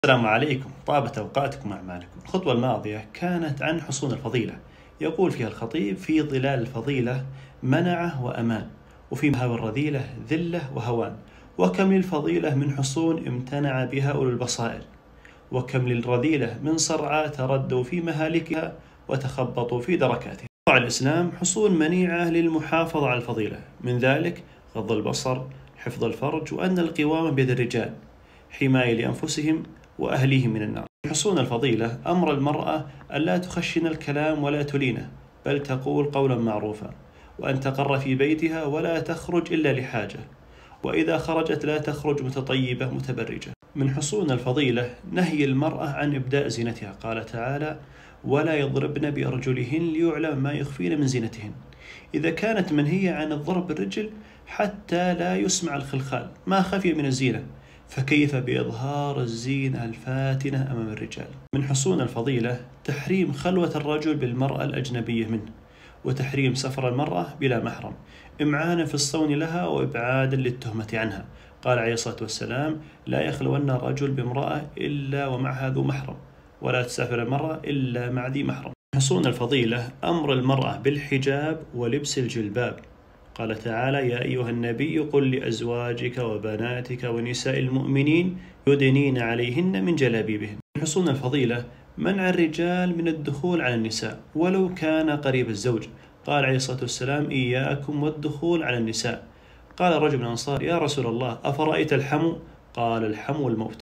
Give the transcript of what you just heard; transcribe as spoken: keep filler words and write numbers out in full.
السلام عليكم، طابت أوقاتكم وأعمالكم. الخطوة الماضية كانت عن حصون الفضيلة، يقول فيها الخطيب: في ظلال الفضيلة منعة وأمان، وفي مهاوي الرذيلة ذلة وهوان، وكم للفضيلة من حصون امتنع بها أولو البصائر، وكم للرذيلة من صرعى تردوا في مهالكها وتخبطوا في دركاتها. شرع الإسلام حصون منيعة للمحافظة على الفضيلة، من ذلك غض البصر، حفظ الفرج، وأن القوامة بيد الرجال، حماية لأنفسهم وأهليهم من النار. حصون الفضيلة أمر المرأة أن لا تخشن الكلام ولا تلينه، بل تقول قولا معروفا، وأن تقر في بيتها ولا تخرج إلا لحاجة، وإذا خرجت لا تخرج متطيبة متبرجة. من حصون الفضيلة نهي المرأة عن إبداء زينتها، قال تعالى: ولا يضربن بأرجلهن ليعلم ما يخفين من زينتهن. إذا كانت منهية عن الضرب بالرجل حتى لا يسمع الخلخال ما خفي من الزينة، فكيف بإظهار الزينة الفاتنة أمام الرجال؟ من حصون الفضيلة تحريم خلوة الرجل بالمرأة الأجنبية منه، وتحريم سفر المرأة بلا محرم، إمعانا في الصون لها وإبعادا للتهمة عنها. قال عليه الصلاة والسلام: لا يخلون الرجل بامرأة إلا ومعها ذو محرم، ولا تسافر المرأة إلا مع ذي محرم. حصون الفضيلة أمر المرأة بالحجاب ولبس الجلباب، قال تعالى: يا أيها النبي قل لأزواجك وبناتك ونساء المؤمنين يدنين عليهن من جلابيبهن. من حصون الفضيلة منع الرجال من الدخول على النساء ولو كان قريب الزوج. قال عليه الصلاة والسلام: إياكم والدخول على النساء. قال رجل من الأنصار: يا رسول الله، أفرأيت الحمو؟ قال: الحمو الموت.